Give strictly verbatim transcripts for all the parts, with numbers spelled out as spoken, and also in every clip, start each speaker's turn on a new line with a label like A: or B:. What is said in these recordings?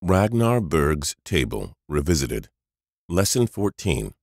A: Ragnar Berg's Table Revisited. Lesson fourteen.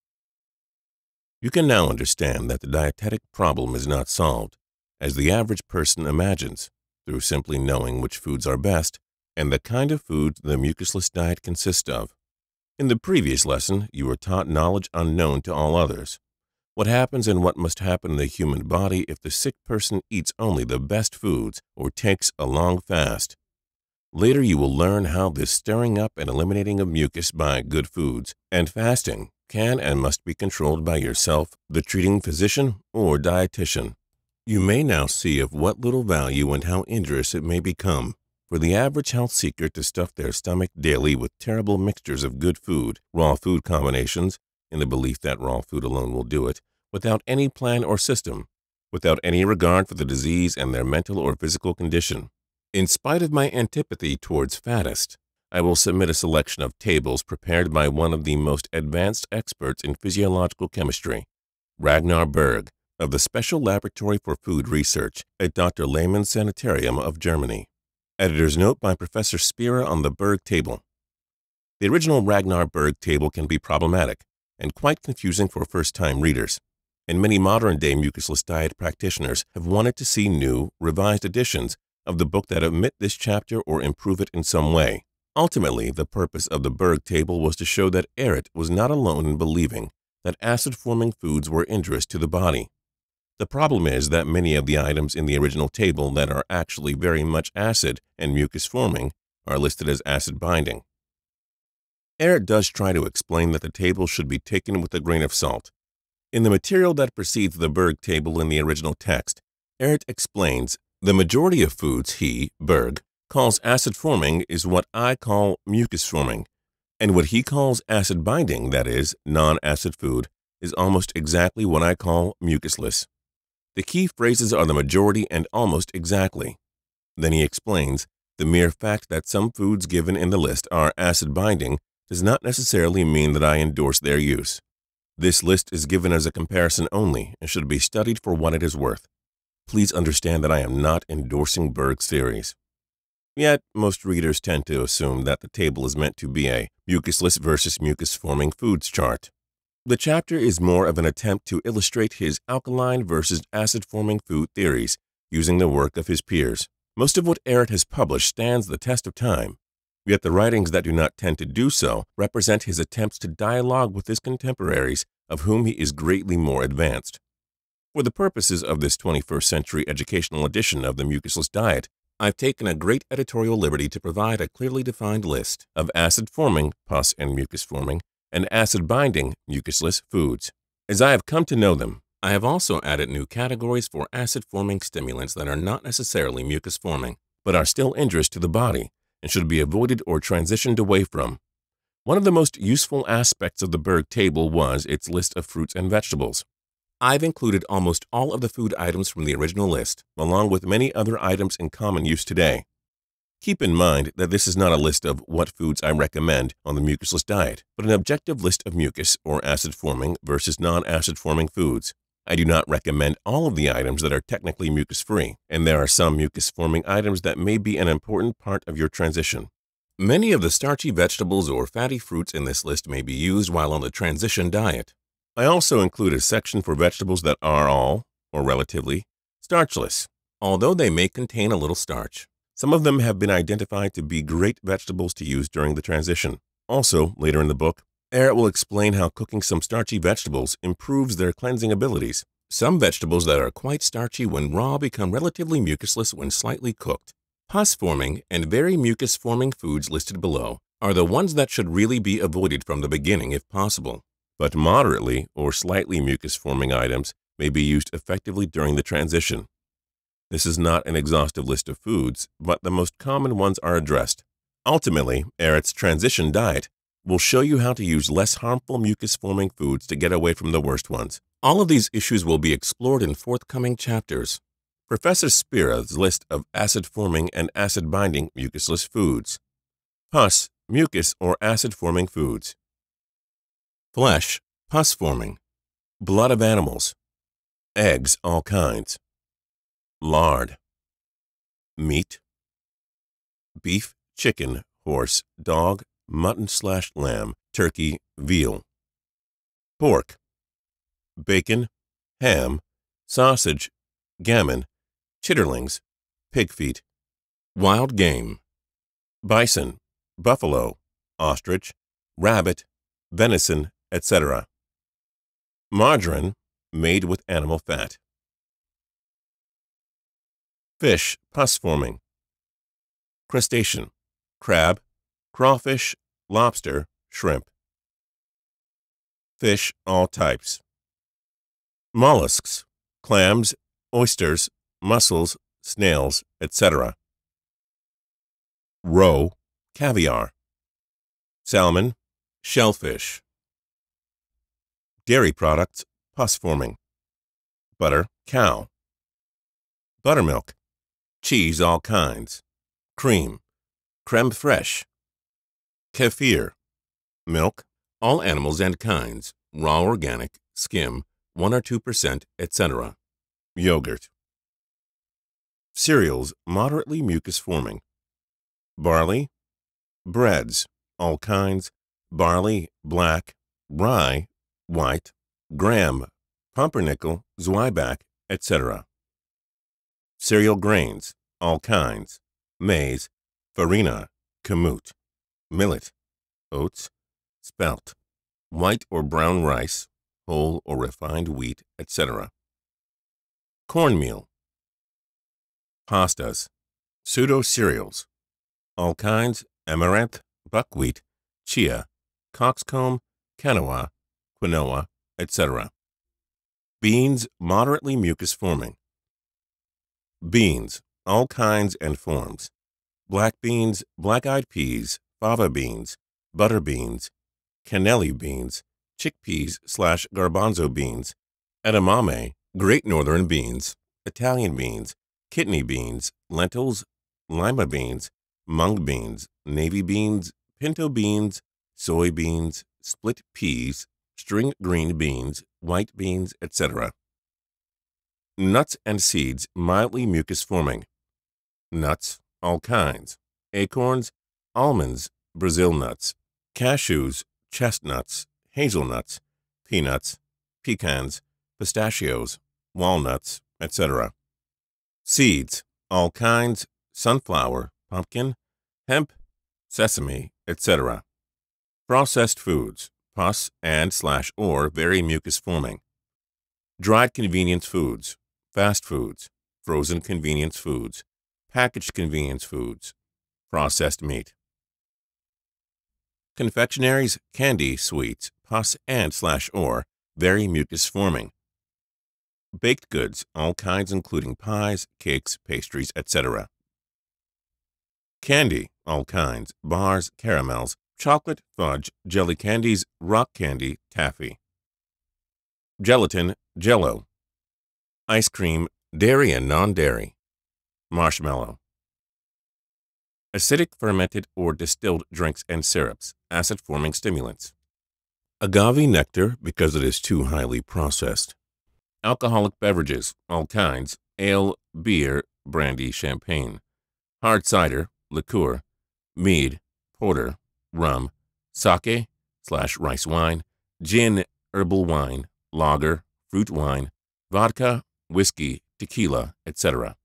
A: You can now understand that the dietetic problem is not solved, as the average person imagines, through simply knowing which foods are best and the kind of foods the mucusless diet consists of. In the previous lesson, you were taught knowledge unknown to all others. What happens and what must happen in the human body if the sick person eats only the best foods or takes a long fast. Later you will learn how this stirring up and eliminating of mucus by good foods and fasting can and must be controlled by yourself, the treating physician, or dietitian. You may now see of what little value and how injurious it may become for the average health seeker to stuff their stomach daily with terrible mixtures of good food, raw food combinations, in the belief that raw food alone will do it, without any plan or system, without any regard for the disease and their mental or physical condition. In spite of my antipathy towards fattest, I will submit a selection of tables prepared by one of the most advanced experts in physiological chemistry, Ragnar Berg, of the Special Laboratory for Food Research at Doctor Lehmann's Sanitarium of Germany. Editor's note by Professor Spira on the Berg table. The original Ragnar Berg table can be problematic and quite confusing for first-time readers, and many modern-day mucusless diet practitioners have wanted to see new, revised editions of the book that omit this chapter or improve it in some way. Ultimately, the purpose of the Berg table was to show that Ehret was not alone in believing that acid-forming foods were injurious to the body. The problem is that many of the items in the original table that are actually very much acid and mucus-forming are listed as acid-binding. Ehret does try to explain that the table should be taken with a grain of salt. In the material that precedes the Berg table in the original text, Ehret explains, "The majority of foods he, Berg, calls acid-forming is what I call mucus-forming, and what he calls acid-binding, that is, non-acid food, is almost exactly what I call mucusless." The key phrases are the majority and almost exactly. Then he explains, the mere fact that some foods given in the list are acid-binding does not necessarily mean that I endorse their use. This list is given as a comparison only and should be studied for what it is worth. Please understand that I am not endorsing Berg's theories. Yet, most readers tend to assume that the table is meant to be a mucusless versus mucus-forming foods chart. The chapter is more of an attempt to illustrate his alkaline versus acid-forming food theories using the work of his peers. Most of what Ehret has published stands the test of time, yet the writings that do not tend to do so represent his attempts to dialogue with his contemporaries, of whom he is greatly more advanced. For the purposes of this twenty-first century educational edition of the Mucusless Diet, I've taken a great editorial liberty to provide a clearly defined list of acid-forming, pus and mucus-forming, and acid-binding, mucusless foods. As I have come to know them, I have also added new categories for acid-forming stimulants that are not necessarily mucus-forming, but are still injurious to the body and should be avoided or transitioned away from. One of the most useful aspects of the Berg table was its list of fruits and vegetables. I've included almost all of the food items from the original list, along with many other items in common use today. Keep in mind that this is not a list of what foods I recommend on the mucusless diet, but an objective list of mucus or acid-forming versus non-acid-forming foods. I do not recommend all of the items that are technically mucus-free, and there are some mucus-forming items that may be an important part of your transition. Many of the starchy vegetables or fatty fruits in this list may be used while on the transition diet. I also include a section for vegetables that are all, or relatively, starchless, although they may contain a little starch. Some of them have been identified to be great vegetables to use during the transition. Also, later in the book, Ehret will explain how cooking some starchy vegetables improves their cleansing abilities. Some vegetables that are quite starchy when raw become relatively mucusless when slightly cooked. Pus-forming and very mucus-forming foods listed below are the ones that should really be avoided from the beginning if possible. But moderately or slightly mucus-forming items may be used effectively during the transition. This is not an exhaustive list of foods, but the most common ones are addressed. Ultimately, Ehret's transition diet will show you how to use less harmful mucus-forming foods to get away from the worst ones. All of these issues will be explored in forthcoming chapters. Professor Spira's list of acid-forming and acid-binding mucusless foods. Pus, mucus or acid-forming foods. Flesh, pus-forming. Blood of animals. Eggs, all kinds. Lard. Meat. Beef, chicken, horse, dog, mutton slash lamb, turkey, veal. Pork, bacon, ham, sausage, gammon, chitterlings, pig feet. Wild game, bison, buffalo, ostrich, rabbit, venison, et cetera. Margarine, made with animal fat. Fish, pus-forming. Crustacean, crab, crawfish, lobster, shrimp. Fish, all types. Mollusks, clams, oysters, mussels, snails, et cetera. Roe, caviar. Salmon, shellfish. Dairy products, pus-forming. Butter, cow. Buttermilk, cheese all kinds. Cream, creme fraiche. Kefir, milk, all animals and kinds, raw organic, skim, one or two percent, et cetera. Yogurt. Cereals, moderately mucus-forming. Barley, breads, all kinds, barley, black, rye, white, graham, pumpernickel, zwieback, et cetera. Cereal grains, all kinds, maize, farina, kamut, millet, oats, spelt, white or brown rice, whole or refined wheat, et cetera. Cornmeal. Pastas, pseudo-cereals, all kinds, amaranth, buckwheat, chia, coxcomb, quinoa, quinoa, et cetera. Beans, moderately mucus-forming. Beans, all kinds and forms. Black beans, black-eyed peas, fava beans, butter beans, cannelli beans, chickpeas slash garbanzo beans, edamame, great northern beans, Italian beans, kidney beans, lentils, lima beans, mung beans, navy beans, pinto beans, soybeans, split peas, string green beans, white beans, et cetera. Nuts and seeds, mildly mucus-forming. Nuts, all kinds. Acorns, almonds, Brazil nuts, cashews, chestnuts, hazelnuts, peanuts, pecans, pistachios, walnuts, et cetera. Seeds, all kinds, sunflower, pumpkin, hemp, sesame, et cetera. Processed foods, pus and slash or very mucus-forming. Dried convenience foods, fast foods, frozen convenience foods, packaged convenience foods, processed meat. Confectionaries, candy, sweets, pus and slash or very mucus-forming. Baked goods, all kinds including pies, cakes, pastries, et cetera. Candy, all kinds, bars, caramels, chocolate, fudge, jelly candies, rock candy, taffy. Gelatin, jello. Ice cream, dairy and non-dairy. Marshmallow. Acidic fermented or distilled drinks and syrups, acid-forming stimulants. Agave nectar because it is too highly processed. Alcoholic beverages, all kinds, ale, beer, brandy, champagne. Hard cider, liqueur, mead, porter, rum, sake slash rice wine, gin, herbal wine, lager, fruit wine, vodka, whiskey, tequila, et cetera.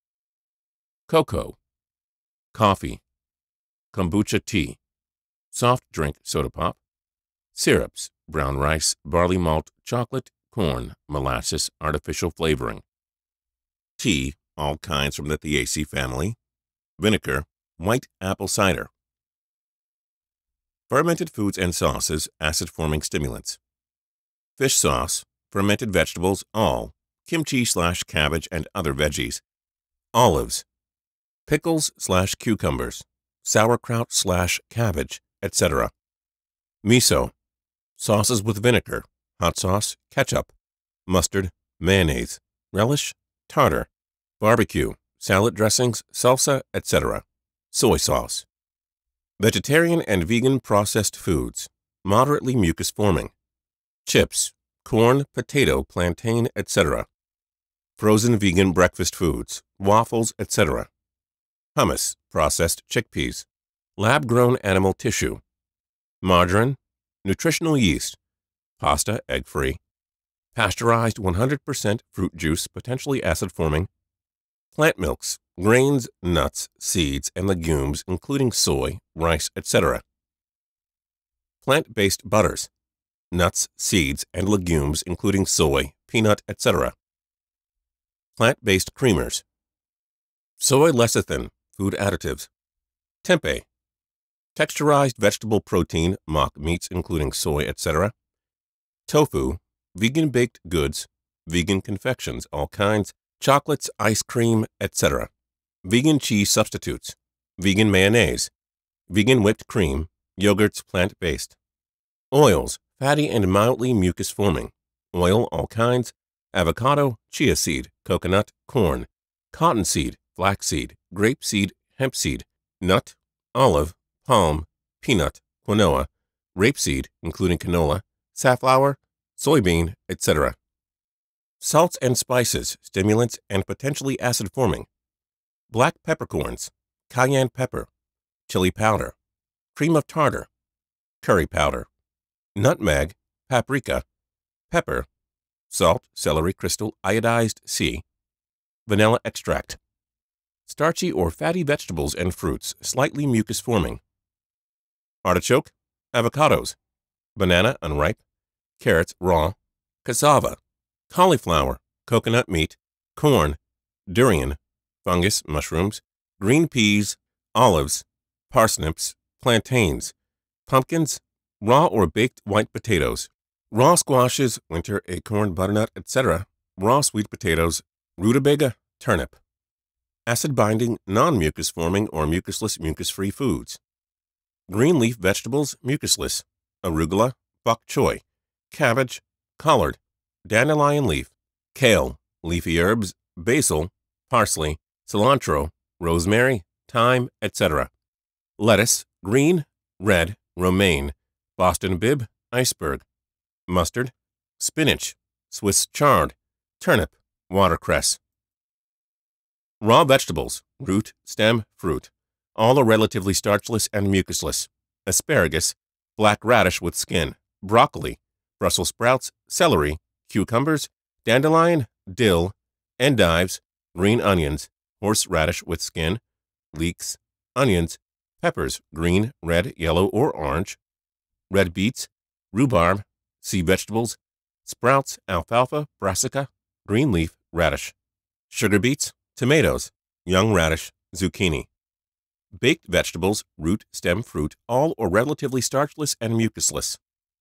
A: Cocoa. Coffee, kombucha tea, soft drink soda pop, syrups, brown rice, barley malt, chocolate, corn, molasses, artificial flavoring. Tea, all kinds from the Theaceae family. Vinegar, white apple cider. Fermented foods and sauces, acid-forming stimulants. Fish sauce, fermented vegetables, all, kimchi slash cabbage and other veggies. Olives. Pickles slash cucumbers, sauerkraut slash cabbage, et cetera. Miso, sauces with vinegar, hot sauce, ketchup, mustard, mayonnaise, relish, tartar, barbecue, salad dressings, salsa, et cetera. Soy sauce. Vegetarian and vegan processed foods, moderately mucus-forming. Chips, corn, potato, plantain, et cetera. Frozen vegan breakfast foods, waffles, et cetera. Hummus, processed chickpeas. lab-grown animal tissue, margarine, nutritional yeast, pasta egg-free, pasteurized one hundred percent fruit juice potentially acid-forming, plant milks, grains, nuts, seeds, and legumes including soy, rice, et cetera. Plant-based butters, nuts, seeds, and legumes including soy, peanut, et cetera. Plant-based creamers, soy lecithin, food additives, tempeh, texturized vegetable protein, mock meats including soy, et cetera. Tofu, vegan baked goods, vegan confections, all kinds, chocolates, ice cream, et cetera. Vegan cheese substitutes, vegan mayonnaise, vegan whipped cream, yogurts plant-based. Oils, fatty and mildly mucus-forming, oil, all kinds, avocado, chia seed, coconut, corn, cottonseed, flaxseed, grapeseed, hempseed, nut, olive, palm, peanut, quinoa, rapeseed, including canola, safflower, soybean, et cetera. Salts and spices, stimulants, and potentially acid-forming. Black peppercorns, cayenne pepper, chili powder, cream of tartar, curry powder, nutmeg, paprika, pepper, salt, celery crystal, iodized C, vanilla extract. Starchy or fatty vegetables and fruits, slightly mucus-forming. Artichoke, avocados, banana unripe, carrots raw, cassava, cauliflower, coconut meat, corn, durian, fungus, mushrooms, green peas, olives, parsnips, plantains, pumpkins, raw or baked white potatoes, raw squashes, winter acorn, butternut, et cetera, raw sweet potatoes, rutabaga, turnip. Acid-binding, non-mucus-forming or mucusless mucus-free foods. Green leaf vegetables, mucusless, arugula, bok choy, cabbage, collard, dandelion leaf, kale, leafy herbs, basil, parsley, cilantro, rosemary, thyme, et cetera. Lettuce, green, red, romaine, Boston bib, iceberg, mustard, spinach, Swiss chard, turnip, watercress. Raw vegetables, root, stem, fruit, all are relatively starchless and mucusless. Asparagus, black radish with skin, broccoli, Brussels sprouts, celery, cucumbers, dandelion, dill, endives, green onions, horseradish with skin, leeks, onions, peppers, green, red, yellow, or orange, red beets, rhubarb, sea vegetables, sprouts, alfalfa, brassica, green leaf, radish, sugar beets, tomatoes, young radish, zucchini. Baked vegetables, root, stem, fruit, all or relatively starchless and mucusless.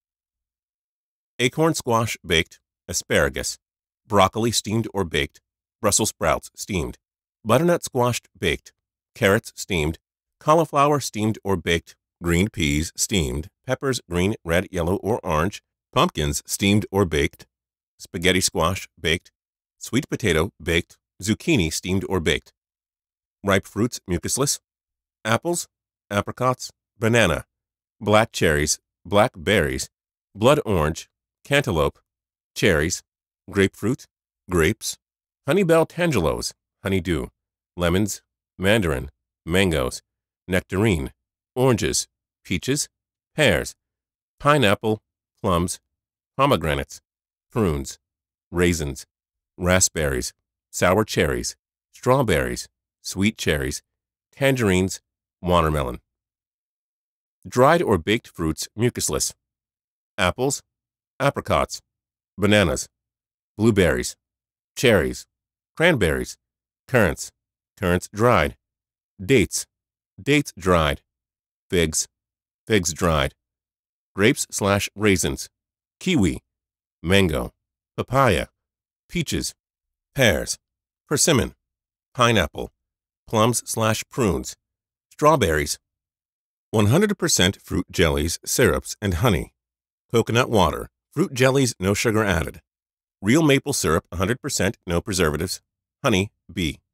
A: Acorn squash baked, asparagus, broccoli steamed or baked, Brussels sprouts steamed, butternut squash baked, carrots steamed, cauliflower steamed or baked, green peas steamed, peppers green, red, yellow, or orange, pumpkins steamed or baked, spaghetti squash baked, sweet potato baked, zucchini steamed or baked. Ripe fruits mucusless, apples, apricots, banana, black cherries, black berries, blood orange, cantaloupe, cherries, grapefruit, grapes, honeybell tangelos, honeydew, lemons, mandarin, mangoes, nectarine, oranges, peaches, pears, pineapple, plums, pomegranates, prunes, raisins, raspberries, sour cherries, strawberries, sweet cherries, tangerines, watermelon. Dried or baked fruits mucusless. Apples, apricots, bananas, blueberries, cherries, cranberries, currants, currants dried, dates, dates dried, figs, figs dried, grapes slash raisins, kiwi, mango, papaya, peaches, pears, persimmon, pineapple, plums slash prunes, strawberries, one hundred percent fruit jellies, syrups, and honey, coconut water, fruit jellies, no sugar added, real maple syrup, one hundred percent, no preservatives, honey, B.